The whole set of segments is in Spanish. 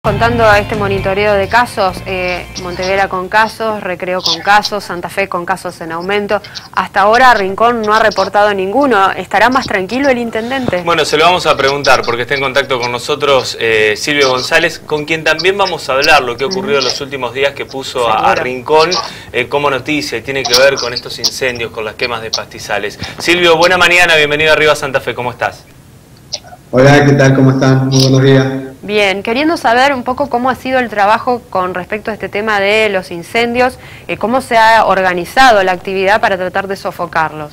Contando a este monitoreo de casos, Montevera con casos, Recreo con casos, Santa Fe con casos en aumento. Hasta ahora Rincón no ha reportado ninguno. ¿Estará más tranquilo el intendente? Bueno, se lo vamos a preguntar porque está en contacto con nosotros Silvio González, con quien también vamos a hablar lo que ha ocurrido en los últimos días, que puso a Rincón como noticia y tiene que ver con estos incendios, con las quemas de pastizales. Silvio, buena mañana, bienvenido arriba a Santa Fe, ¿cómo estás? Hola, ¿qué tal? ¿Cómo están? Muy buenos días. Bien, queriendo saber un poco cómo ha sido el trabajo con respecto a este tema de los incendios, cómo se ha organizado la actividad para tratar de sofocarlos.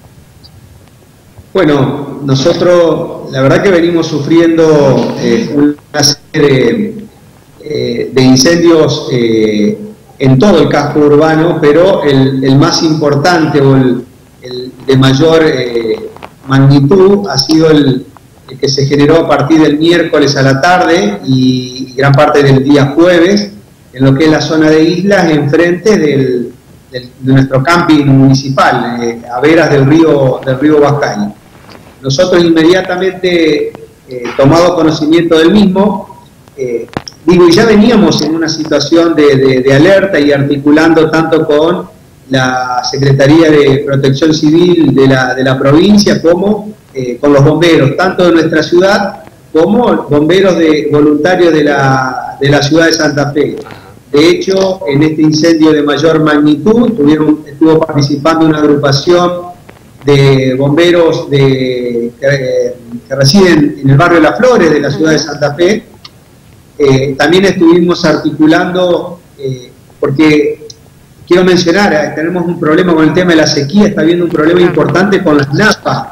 Bueno, nosotros la verdad que venimos sufriendo una serie de incendios en todo el casco urbano, pero el más importante o el de mayor magnitud ha sido el que se generó a partir del miércoles a la tarde y gran parte del día jueves, en lo que es la zona de Islas, enfrente de nuestro camping municipal, a veras del río Huascaño. Nosotros inmediatamente, tomado conocimiento del mismo, y ya veníamos en una situación de alerta y articulando tanto con la Secretaría de Protección Civil de la provincia como con los bomberos, tanto de nuestra ciudad como bomberos voluntarios de la ciudad de Santa Fe. De hecho, en este incendio de mayor magnitud estuvo participando una agrupación de bomberos que residen en el barrio Las Flores de la ciudad de Santa Fe. También estuvimos articulando, porque quiero mencionar, tenemos un problema con el tema de la sequía, está habiendo un problema importante con las napas.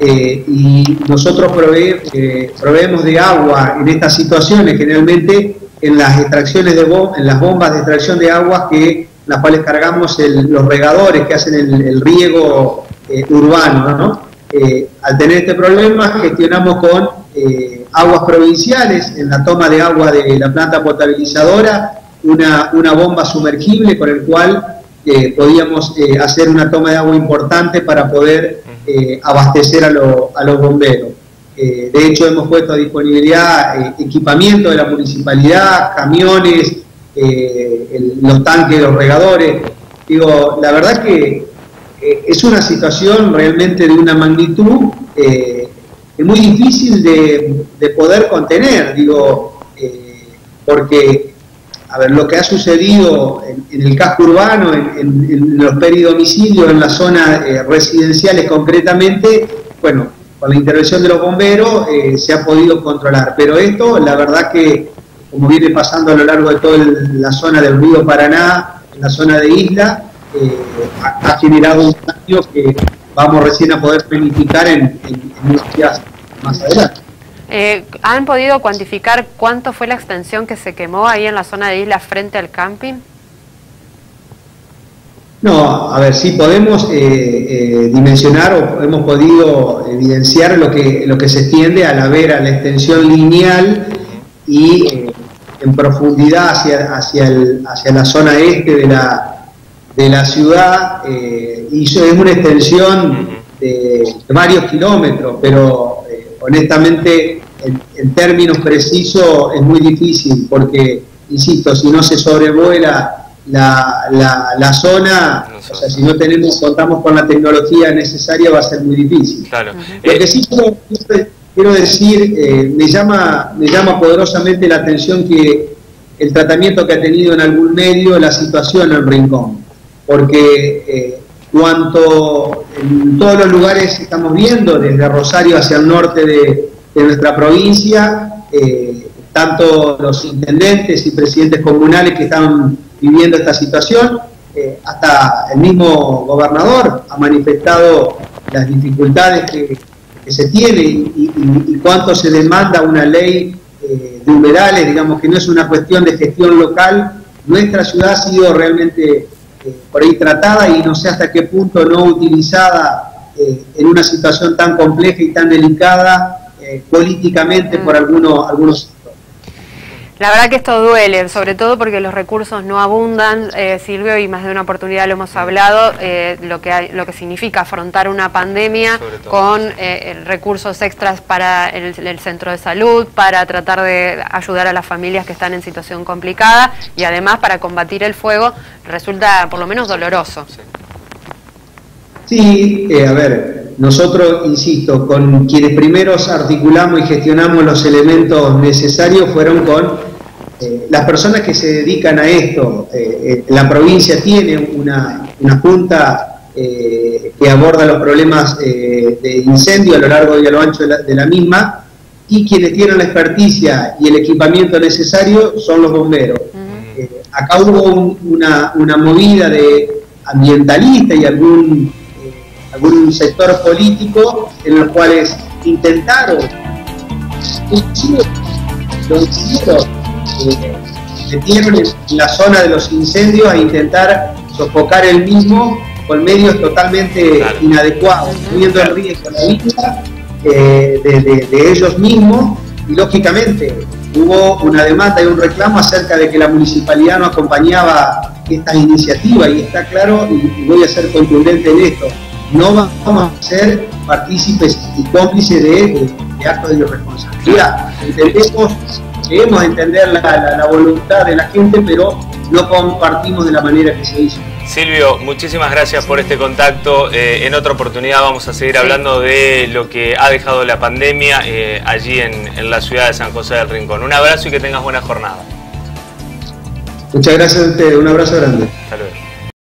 Y nosotros proveemos de agua en estas situaciones, generalmente en las extracciones en las bombas de extracción de agua, las cuales cargamos los regadores que hacen el riego urbano, ¿no? Al tener este problema, gestionamos con aguas provinciales, en la toma de agua de la planta potabilizadora, una bomba sumergible con el cual podíamos hacer una toma de agua importante para poder abastecer a los bomberos. De hecho, hemos puesto a disponibilidad equipamiento de la municipalidad, camiones, los tanques, los regadores. Digo, la verdad que es una situación realmente de una magnitud muy difícil de poder contener, digo, porque a ver, lo que ha sucedido en el casco urbano, en los peridomicilios, en las zonas residenciales concretamente, bueno, con la intervención de los bomberos se ha podido controlar. Pero esto, la verdad que, como viene pasando a lo largo de toda la zona del río Paraná, en la zona de Isla, ha generado un daño que vamos recién a poder planificar en unos días más adelante. ¿Han podido cuantificar cuánto fue la extensión que se quemó ahí en la zona de Isla frente al camping? No, a ver, sí podemos dimensionar o hemos podido evidenciar lo que se extiende a la extensión lineal y en profundidad hacia la zona este de la ciudad, y es una extensión de varios kilómetros, pero honestamente, en términos precisos, es muy difícil porque, insisto, si no se sobrevuela la zona, o sea, si no contamos con la tecnología necesaria, va a ser muy difícil. Claro. Lo que sí quiero decir, me llama poderosamente la atención que el tratamiento que ha tenido en algún medio la situación en Rincón, porque cuanto en todos los lugares estamos viendo, desde Rosario hacia el norte de nuestra provincia, tanto los intendentes y presidentes comunales que están viviendo esta situación, hasta el mismo gobernador ha manifestado las dificultades que se tiene y cuánto se demanda una ley de humedales, digamos que no es una cuestión de gestión local. Nuestra ciudad ha sido realmente por ahí tratada y no sé hasta qué punto no utilizada en una situación tan compleja y tan delicada políticamente por algunos sectores. La verdad que esto duele, sobre todo porque los recursos no abundan, Silvio, y más de una oportunidad lo hemos hablado, lo que significa afrontar una pandemia con recursos extras para el centro de salud, para tratar de ayudar a las familias que están en situación complicada y además para combatir el fuego, resulta por lo menos doloroso. Sí, a ver, nosotros, insisto, con quienes primeros articulamos y gestionamos los elementos necesarios fueron con las personas que se dedican a esto. La provincia tiene una junta que aborda los problemas de incendio a lo largo y a lo ancho de la misma, y quienes tienen la experticia y el equipamiento necesario son los bomberos. Acá hubo una movida de ambientalista y algún sector político en los cuales intentaron, metieron en la zona de los incendios a intentar sofocar el mismo con medios totalmente inadecuados, poniendo en riesgo la vida de ellos mismos, y lógicamente hubo una demanda y un reclamo acerca de que la municipalidad no acompañaba estas iniciativas, y está claro, y voy a ser contundente en esto, no vamos a ser partícipes y cómplices de actos de irresponsabilidad. Debemos entender la voluntad de la gente, pero no compartimos de la manera que se hizo. Silvio, muchísimas gracias por este contacto. En otra oportunidad vamos a seguir hablando de lo que ha dejado la pandemia allí en la ciudad de San José del Rincón. Un abrazo y que tengas buena jornada. Muchas gracias a ustedes, un abrazo grande. Hasta luego.